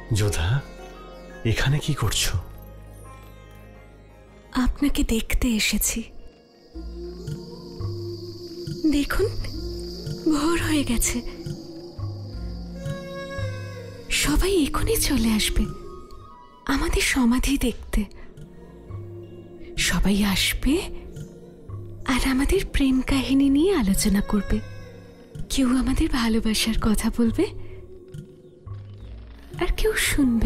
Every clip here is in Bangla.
যোধা, এখানে কি করছো? আপনাকে দেখতে এসেছি। দেখুন, ভোর হয়ে গেছে। সবাই এখনই চলে আসবে আমাদের সমাধি দেখতে। সবাই আসবে আর আমাদের প্রেম কাহিনী নিয়ে আলোচনা করবে। কেউ আমাদের ভালোবাসার কথা বলবে আর কেউ শুনবে।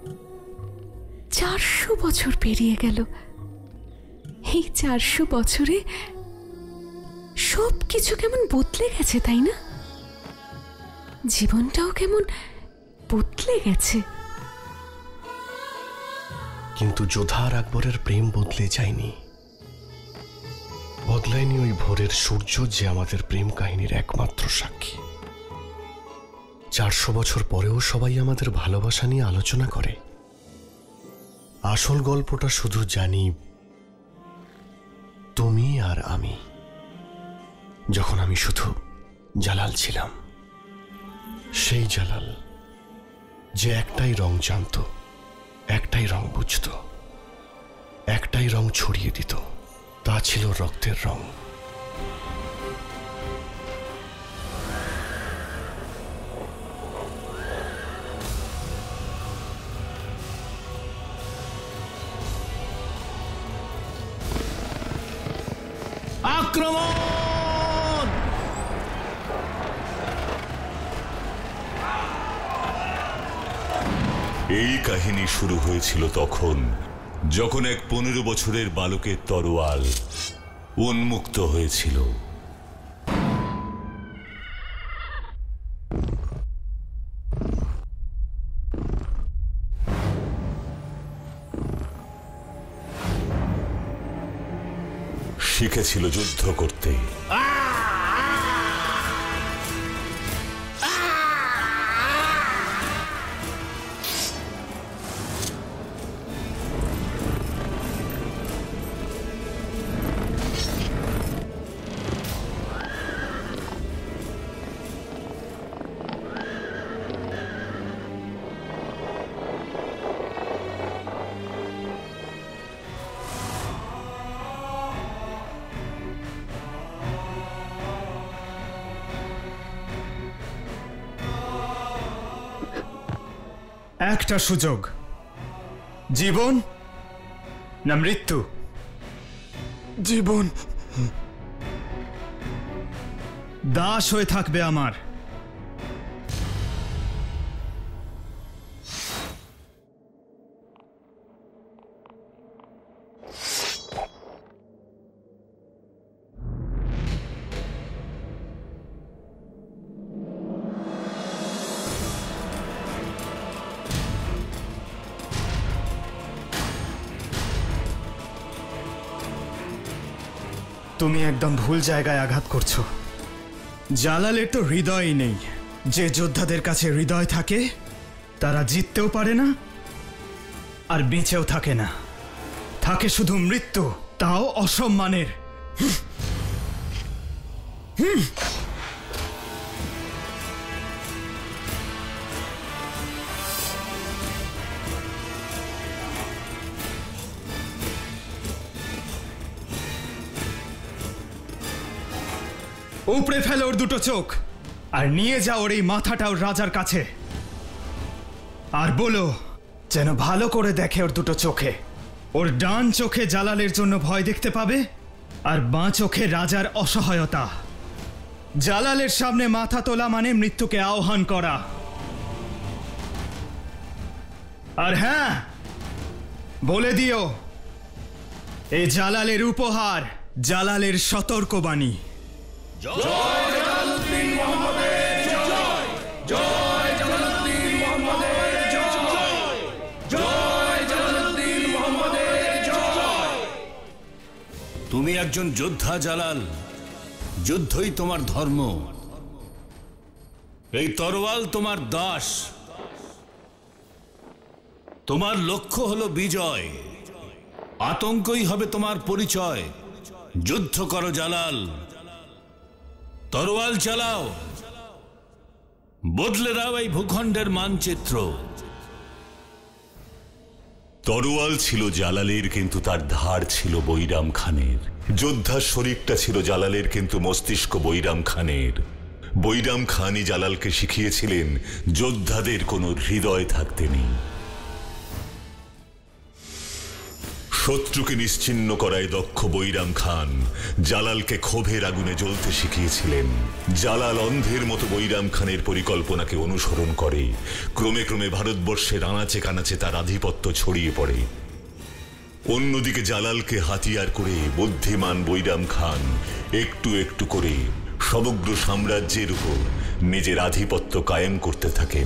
400 বছর পেরিয়ে গেল। এই 400 বছরে সব কিছু কেমন বদলে গেছে, তাই না? জীবনটাও কেমন বদলে গেছে। কিন্তু যোধা আর আকবরের প্রেম বদলে যায়নি। বদলায়নি ওই ভোরের সূর্য, যে আমাদের প্রেম কাহিনীর একমাত্র সাক্ষী। 400 বছর পরেও সবাই আমাদের ভালোবাসা নিয়ে আলোচনা করে। আসল গল্পটা শুধু জানি তুমি আর আমি। যখন আমি শুধু জালাল ছিলাম, সেই জালাল যে একটাই রং জানত, একটাই রং বুঝত, একটাই রং ছড়িয়ে দিত, তা ছিল রক্তের রং। আক্রমণ! এই কাহিনী শুরু হয়েছিল তখন, যখন এক 15 বছরের বালকের তরোয়াল উন্মুক্ত হয়েছিল। শিখেছিল যুদ্ধ করতে। একটা সুযোগ, জীবন না মৃত্যু? জীবন। দাস হয়ে থাকবে আমার। তুমি একদম ভুল জায়গায় আঘাত করছো। জালালের তো হৃদয়ই নেই। যে যোদ্ধাদের কাছে হৃদয় থাকে তারা জিততেও পারে না আর বেঁচেও থাকে না। থাকে শুধু মৃত্যু, তাও অসম্মানের। উপড়ে ফেলো ওর দুটো চোখ আর নিয়ে যাও ওর এই মাথাটা ওর রাজার কাছে। আর বলো যেন ভালো করে দেখে ওর দুটো চোখে। ওর ডান চোখে জালালের জন্য ভয় দেখতে পাবে আর বাঁ চোখে রাজার অসহায়তা। জালালের সামনে মাথা তোলা মানে মৃত্যুকে আহ্বান করা। আর হ্যাঁ, বলে দিও এই জালালের উপহার, জালালের সতর্কবাণী। জয় জালালউদ্দিন মুহাম্মদের জয়, জয় জালালউদ্দিন মুহাম্মদের জয়, জয় জালালউদ্দিন মুহাম্মদের জয়। তুমি একজন যোদ্ধা জালাল, যুদ্ধই তোমার ধর্ম। এই তরোয়াল তোমার দাস। তোমার লক্ষ্য হলো বিজয়, আতঙ্কই হবে তোমার পরিচয়। যুদ্ধ করো জালাল, তরোয়াল চালাও, বদলে দাও এই ভূখণ্ডের মানচিত্র। তরোয়াল ছিল জালালের, কিন্তু তার ধার ছিল বৈরাম খানের। যোদ্ধার শরীরটা ছিল জালালের, কিন্তু মস্তিষ্ক বৈরাম খানের। বৈরাম খানই জালালকে শিখিয়েছিলেন যোদ্ধাদের কোনো হৃদয় থাকতে নেই। শত্রুকে নিশ্চিহ্ন করায় দক্ষ বৈরাম খান জালালকে ক্ষোভের আগুনে জ্বলতে শিখিয়েছিলেন। জালাল অন্ধের মতো বৈরাম খানের পরিকল্পনাকে অনুসরণ করে। ক্রমে ক্রমে ভারতবর্ষের আনাচে কানাচে তার আধিপত্য ছড়িয়ে পড়ে। অন্যদিকে জালালকে হাতিয়ার করে বুদ্ধিমান বৈরাম খান একটু একটু করে সমগ্র সাম্রাজ্যের উপর নিজের আধিপত্য কায়েম করতে থাকেন।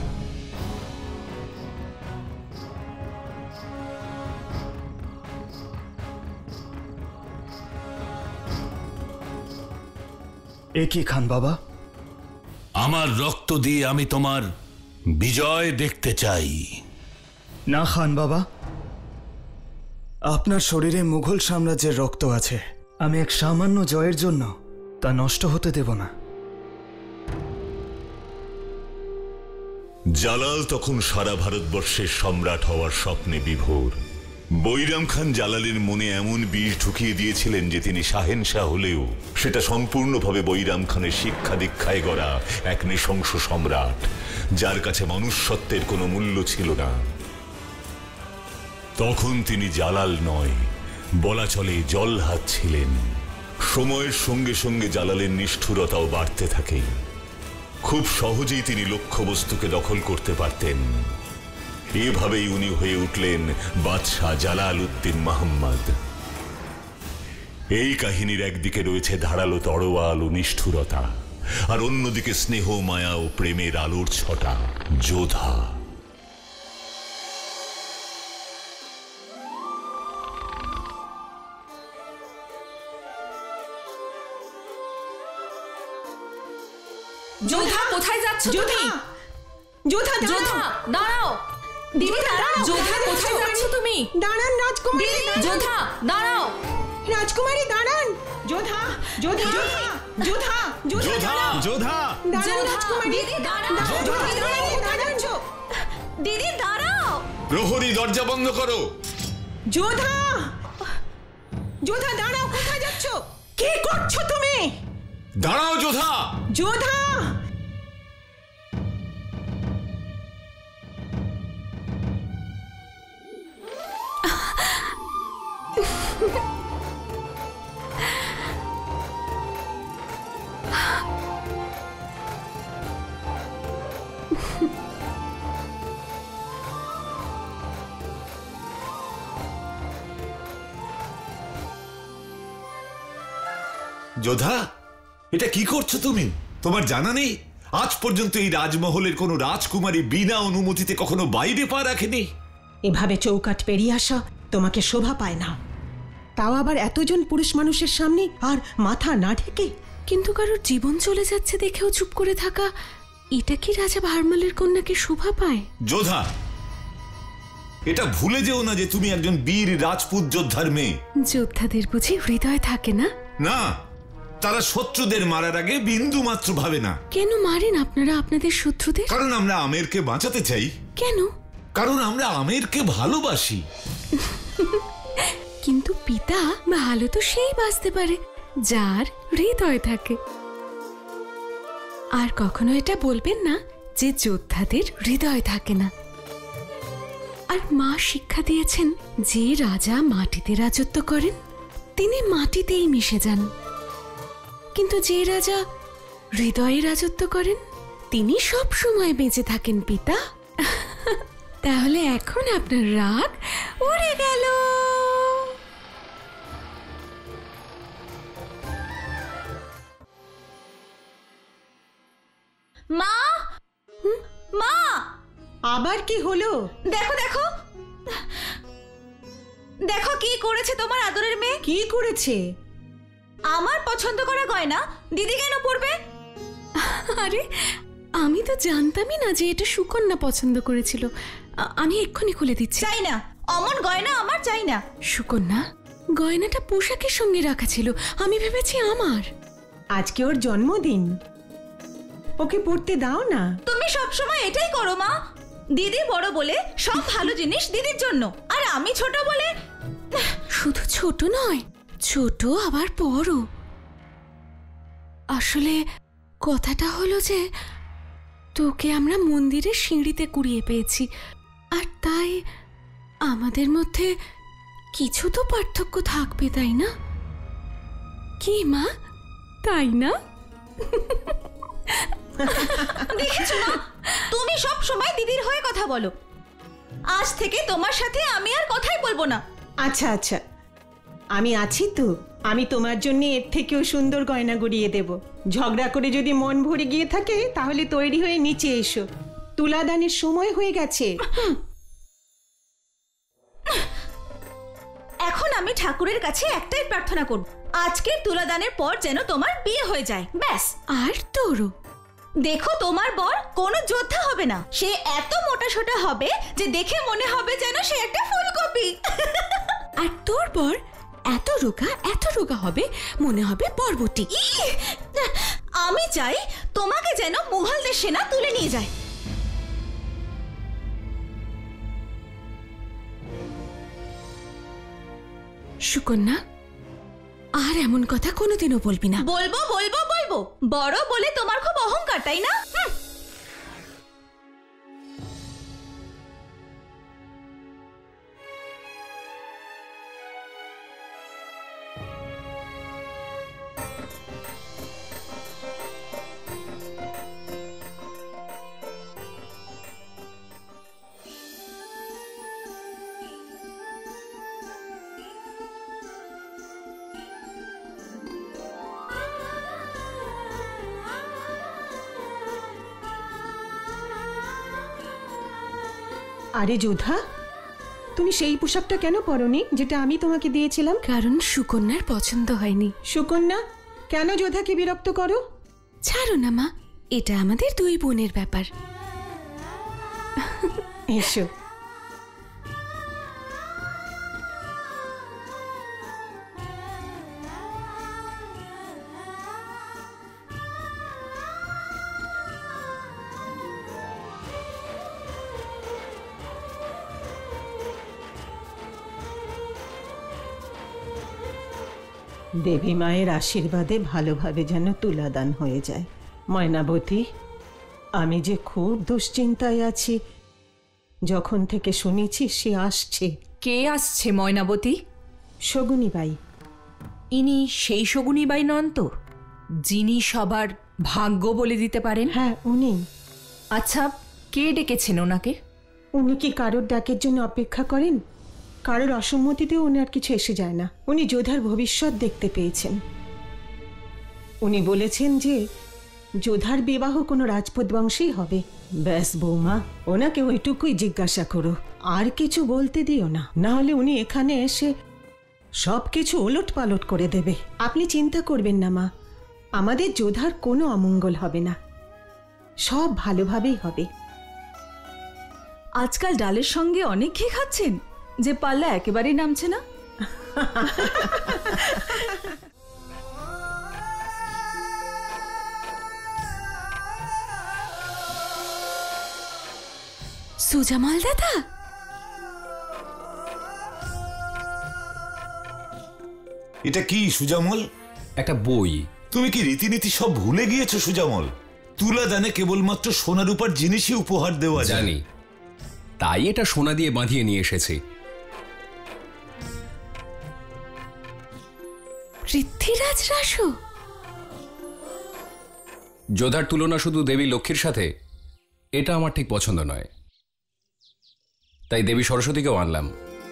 এ কি খান বাবা? আমার রক্ত দিয়ে আমি তোমার বিজয় দেখতে চাই। না খান বাবা, আপনার শরীরে মুঘল সাম্রাজ্যের রক্ত আছে। আমি এক সামান্য জয়ের জন্য তা নষ্ট হতে দেব না। জালাল তখন সারা ভারতবর্ষের সম্রাট হওয়ার স্বপ্নে বিভোর। বৈরাম খান জালালের মনে এমন বিষ ঢুকিয়ে দিয়েছিলেন যে তিনি শাহেনশাহ হলেও সেটা সম্পূর্ণভাবে বৈরাম খানের শিক্ষা দীক্ষায় গড়া এক নৃশংস সম্রাট, যার কাছে মনুষ্যত্বের কোনো মূল্য ছিল না। তখন তিনি জালাল নয়, বলা চলে জলহাত ছিলেন। সময়ের সঙ্গে সঙ্গে জালালের নিষ্ঠুরতাও বাড়তে থাকে। খুব সহজেই তিনি লক্ষ্যবস্তুকে দখল করতে পারতেন। এভাবেই উনি হয়ে উঠলেন বাদশাহ জালাল উদ্দিন মোহাম্মদ। এই কাহিনীর একদিকে রয়েছে ধারালো তরোয়াল ও নিষ্ঠুরতা, আর অন্যদিকে স্নেহ, মায়া ও প্রেমের আলোর ছটা যোধা। যোধা কোথায় যাচ্ছ তুমি? যোধা যোধা দাঁড়াও। দিদি দাঁড়াও। যোধা কোথায় যাচ্ছ তুমি? দাঁড়ান রাজকুমারী। যোধা দাঁড়াও। রাজকুমারী দাঁড়ান। যোধা যোধা যোধা যোধা যোধা দাঁড়ান রাজকুমারী। দিদি দাঁড়াও। দাঁড়ান। দিদি দাঁড়াও। প্রহরী, দরজা বন্ধ করো। যোধা যোধা দাঁড়াও। কোথায় যাচ্ছ? কি করছো তুমি? দাঁড়াও যোধা। যোধা যোধা, এটা কি করছো তুমি? তোমার জানা নেই আজ পর্যন্ত এই রাজমহলের কোনো রাজকুমারী বিনা অনুমতিতে কখনো বাইরে পা রাখেনি? এভাবে চৌকাঠ পেরিয়ে আসা তোমাকে শোভা পায় না, তাও আবার এতজন পুরুষ মানুষের সামনে, আর মাথা না ঢেকে। কিন্তু কারোর জীবন চলে যাচ্ছে দেখেও চুপ করে থাকা, এটা কি রাজা ভারমালের কন্যাকে শোভা পায়? যোধা, এটা ভুলে যেও না যে তুমি একজন বীর রাজপুত যোদ্ধার মেয়ে। যোদ্ধাদের বুঝি হৃদয় থাকে না? না, তারা শত্রুদের মারার আগে বিন্দু মাত্র ভাবে না। কেন মারেন আপনারা আপনাদের শত্রুদের? কারণ আমরা আমেরকে বাঁচাতে চাই। কেন? কারণ আমরা আমেরকে ভালোবাসি। কিন্তু পিতা ভালো তো সেই বাঁচতে পারে যার হৃদয় থাকে। আর কখনো এটা বলবেন না যে যোদ্ধাদের হৃদয় থাকে না। আর মা শিক্ষা দিয়েছেন, যে রাজা মাটিতে রাজত্ব করেন তিনি মাটিতেই মিশে যান, কিন্তু যে রাজা হৃদয়ে রাজত্ব করেন তিনি সব সময় বেঁচে থাকেন পিতা। তাহলে এখন আপনার রাগ উড়ে গেল। মা, মা, আবার কি হলো? দেখো দেখো দেখো কি করেছে তোমার আদরের মেয়ে। কি করেছে? আমার পছন্দ করা গয়না দিদি কেন পরবে? আরে আমি তো জানতামই না যে এটা সুকন্যা পছন্দ করেছিল। আমি এক্ষুনি খুলে দিচ্ছি। চাই না, অমন গয়না আমার চাই না। সুকন্যা, গয়নাটা পোশাকের সঙ্গে রাখা ছিল, আমি ভেবেছি আমার। আজকে ওর জন্মদিন, ওকে পড়তে দাও না। তুমি সব সময় এটাই করো মা। দিদি বড় বলে সব ভালো জিনিস দিদির জন্য, আর আমি ছোট বলে? শুধু ছোট নয়, ছোট আবার বড়। আসলে কথাটা হলো যে তোকে আমরা মন্দিরের সিঁড়িতে কুড়িয়ে পেয়েছি, আর তাই আমাদের মধ্যে কিছু তো পার্থক্য থাকবে, তাই না? কি মা, তাই না? দেখেছো না, তুমি সব সময় দিদির হয়ে কথা বলো। আজ থেকে তোমার সাথে আমি আর কথাই বলবো না। আচ্ছা আচ্ছা, আমি আছি তো। আমি তোমার জন্য এর থেকেও সুন্দর গয়না গড়িয়ে দেব। ঝগড়া করে যদি মন ভরে গিয়ে থাকে তাহলে তৈরি হয়ে নিচে এসো, তুলাদানের সময় হয়ে গেছে। এখন আমি ঠাকুরের কাছে একটাই প্রার্থনা করব, আজকের তুলাদানের পর যেন তোমার বিয়ে হয়ে যায়, ব্যাস। আর তোরও। দেখো, তোমার বর কোনো যোদ্ধা হবে না, সে এত মোটা সোটা হবে যে দেখে মনে হবে যেন সে একটা ফুলকপি। আর তোর বর এত রোগা হবে মনে হবে বরবটি। আমি চাই তোমাকে যেন মুঘলদের সেনা তুলে নিয়ে যায়। সুকন্যা, আর এমন কথা কোনোদিনও বলবি না। বলবো বলবো বলবো, বড় বলে তোমার খুব অহংকার, তাই না? আরে যোধা, তুমি সেই পোশাকটা কেন পরনি যেটা আমি তোমাকে দিয়েছিলাম? কারণ সুকন্যার পছন্দ হয়নি। সুকন্যা, কেন যোধাকে বিরক্ত করো? ছাড়ো না মা, এটা আমাদের দুই বোনের ব্যাপার। এসো। দেবী মায়ের আশীর্বাদে ভালোভাবে যেন তুলাদান হয়ে যায়। ময়নাবতী, আমি যে খুব দুশ্চিন্তায় আছি। যখন থেকে শুনেছি সে আসছে। কে আসছে ময়নাবতী? শগুনীবাই। ইনি সেই শগুনীবাই নন তো, যিনি সবার ভাগ্য বলে দিতে পারেন? হ্যাঁ, উনি। আচ্ছা, কে ডেকেছেন ওনাকে? উনি কি কারোর ডাকের জন্য অপেক্ষা করেন? কারোর অসম্মতিতেও ওনার কিছু এসে যায় না। উনি যোধার ভবিষ্যৎ দেখতে পেয়েছেন। উনি বলেছেন যে যোধার বিবাহ কোনো রাজপুত বংশেই হবে। ব্যাস বৌমা, ওনাকে ওইটুকুই জিজ্ঞাসা করো, আর কিছু বলতে দিও না, না হলে উনি এখানে এসে সব কিছু ওলট পালট করে দেবে। আপনি চিন্তা করবেন না মা, আমাদের যোধার কোনো অমঙ্গল হবে না, সব ভালোভাবেই হবে। আজকাল ডালের সঙ্গে অনেক ঘি খাচ্ছেন যে পাল্লা একেবারেই নামছে না। সুজামাল দাদা, এটা কি সুজামল? একটা বই। তুমি কি রীতিনীতি সব ভুলে গিয়েছো সুজামল? তুলাদানে কেবলমাত্র সোনা রূপার জিনিসই উপহার দেওয়া যায়। জানি, তাই এটা সোনা দিয়ে বাঁধিয়ে নিয়ে এসেছি। পৃথ্বীরাজ রাসু? যোধার তুলনা শুধু দেবী লক্ষ্মীর সাথে, এটা আমার ঠিক পছন্দ নয়। তাই দেবী সরস্বতীকেও আনলাম।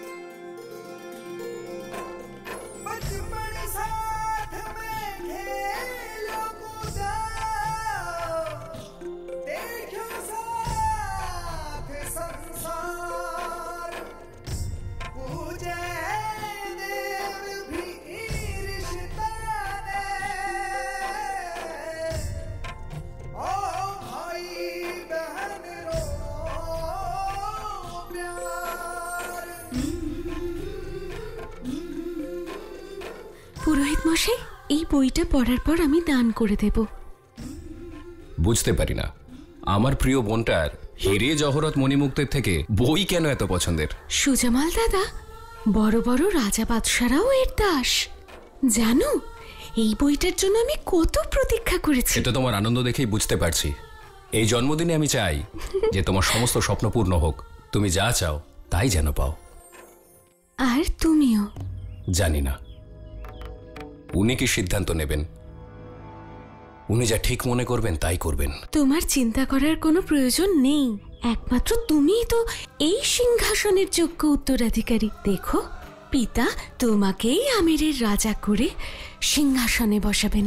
পুরোহিত মশাই, এই বইটা পড়ার পর আমি দান করে দেব। বুঝতে পারি না, আমার প্রিয় বোনটার হিরে জহরত মণিমুক্তের থেকে বই কেন এত পছন্দের? সুজামাল দাদা, বড় বড় রাজা বাদশারাও এর দাস। জানো, এই বইটার জন্য আমি কত প্রতীক্ষা করেছি। সেটা তোমার আনন্দ দেখেই বুঝতে পারছি। এই জন্মদিনে আমি চাই যে তোমার সমস্ত স্বপ্ন পূর্ণ হোক। তুমি যা চাও তাই যেন পাও। আর তুমিও। জানি না উনি কি সিদ্ধান্ত নেবেন। উনি যা ঠিক মনে করবেন তাই করবেন। তোমার চিন্তা করার কোনো প্রয়োজন নেই। একমাত্র তুমিই তো এই সিংহাসনের যোগ্য উত্তরাধিকারী। দেখো, পিতা তোমাকেই আমিরের রাজা করে সিংহাসনে বসাবেন।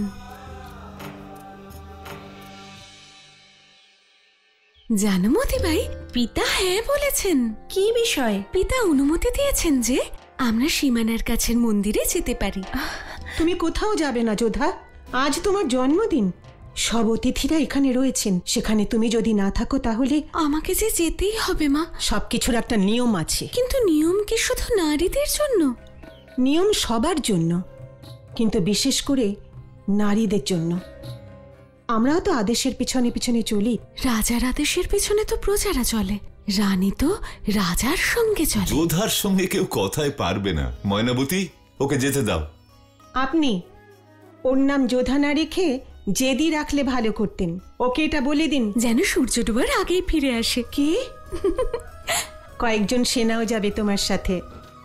জানো মতি ভাই, পিতা হ্যাঁ বলেছেন। কি বিষয়? পিতা অনুমতি দিয়েছেন যে আমরা সীমানার কাছের মন্দিরে যেতে পারি। তুমি কোথাও যাবে না যোধা, আজ তোমার জন্মদিন। সব অতিথিরা এখানে রয়েছেন, সেখানে তুমি যদি না থাকো তাহলে আমাকে যে যেতেই হবে মা। সবকিছুর একটা নিয়ম আছে। কিন্তু নিয়ম কি শুধু নারীদের জন্য? নিয়ম সবার জন্য, কিন্তু বিশেষ করে নারীদের জন্য। আমরাও তো আদেশের পিছনে পিছনে চলি। রাজার আদেশের পিছনে তো প্রজারা চলে, রানী তো রাজার সঙ্গে চলে। যোধার সঙ্গে কেউ কথায় পারবে না। ময়নাবতী, ওকে যেতে দাও। আপনি ওর নাম যোধা না রেখে জেদি রাখলে ভালো করতেন। ওকে এটা বলে দিন যেন সূর্য ডোবার আগেই ফিরে আসে। কি? কয়েকজন সেনাও যাবে তোমার সাথে।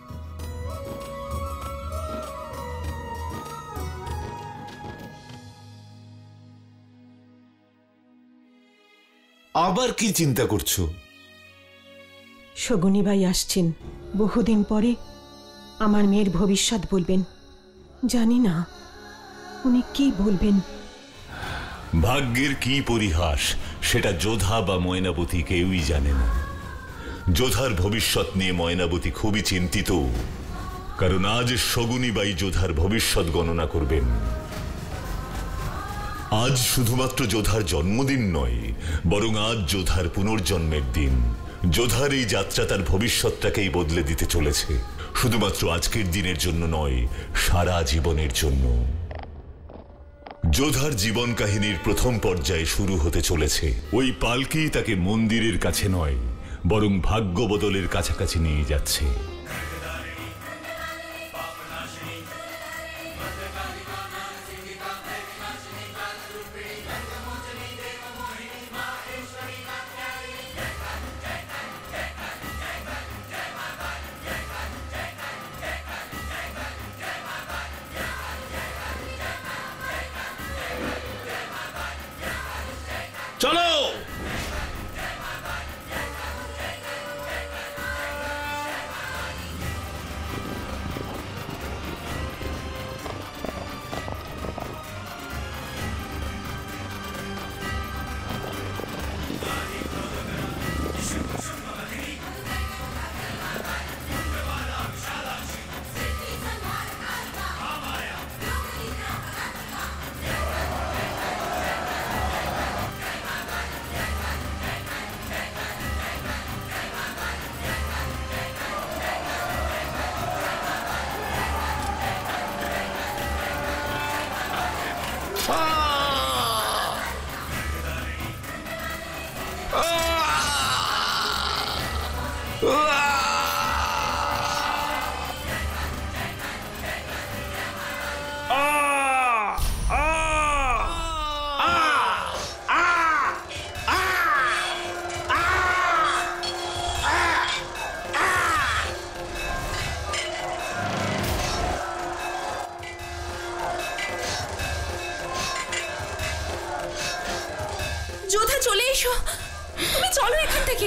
আবার কি চিন্তা করছো? শগুনী ভাই আসছেন, বহুদিন পরে আমার মেয়ের ভবিষ্যৎ বলবেন। জানি না উনি কি বলবেন। ভাগ্যের কি পরিহাস সেটা যোধা বা ময়নাবতী কেউই জানে না। যোধার ভবিষ্যৎ নিয়ে ময়নাবতী খুবই চিন্তিত, কারণ আজ শগুনী বাই যোধার ভবিষ্যৎ গণনা করবেন। আজ শুধুমাত্র যোধার জন্মদিন নয়, বরং আজ যোধার পুনর্জন্মের দিন। যোধার এই যাত্রা তার ভবিষ্যৎটাকেই বদলে দিতে চলেছে, শুধুমাত্র আজকের দিনের জন্য নয়, সারা জীবনের জন্য। যোধার জীবন কাহিনীর প্রথম পর্যায়ে শুরু হতে চলেছে। ওই পালকি তাকে মন্দিরের কাছে নয়, বরং ভাগ্য বদলের কাছাকাছি নিয়ে যাচ্ছে। চলো। যোধা, চলে এসো। তুমি চলো এখান থেকে।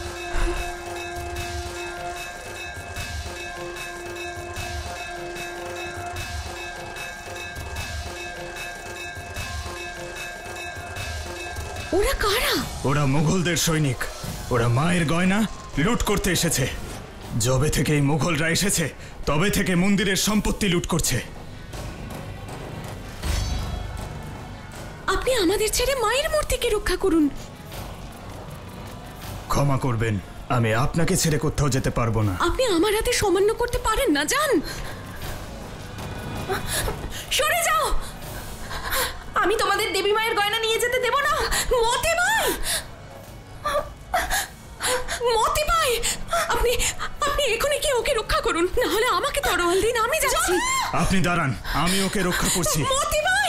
ওরা কারা? ওরা মুঘলদের সৈনিক। ওরা মায়ের গয়না লুট করতে এসেছে। যবে থেকে এই মুঘলরা এসেছে তবে থেকে মন্দিরের সম্পত্তি লুট করছে। আপনি আমাদের ছেড়ে মায়ের মূর্তিকে রক্ষা করুন। ক্ষমা করবেন, আমি আপনাকে ছেড়ে কোথাও যেতে পারবো না। আপনি আমার হাতে সামান্য করতে পারেন না, যান। সরে যাও। আমি তোমাদের দেবী মায়ের গয়না নিয়ে যেতে দেব না। মতে ভাই, আপনি দাঁড়ান, আমি ওকে রক্ষা করছি। মতি ভাই,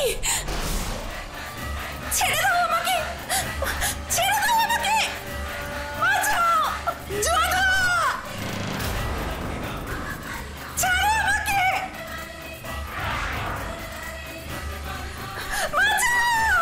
ছেড়ে দাও আমাকে, ছেড়ে দাও আমাকে, বাঁচাও যোধা, ছাড়ো আমাকে, বাঁচাও।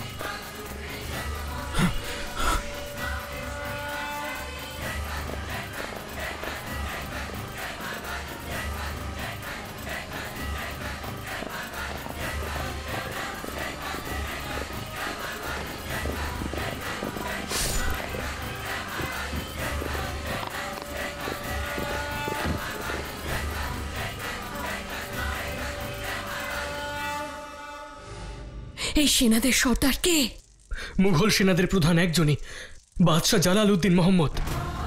এই সেনাদের সর্দার কে? মুঘল সেনাদের প্রধান একজনই, বাদশাহ জালাল উদ্দিন মোহাম্মদ।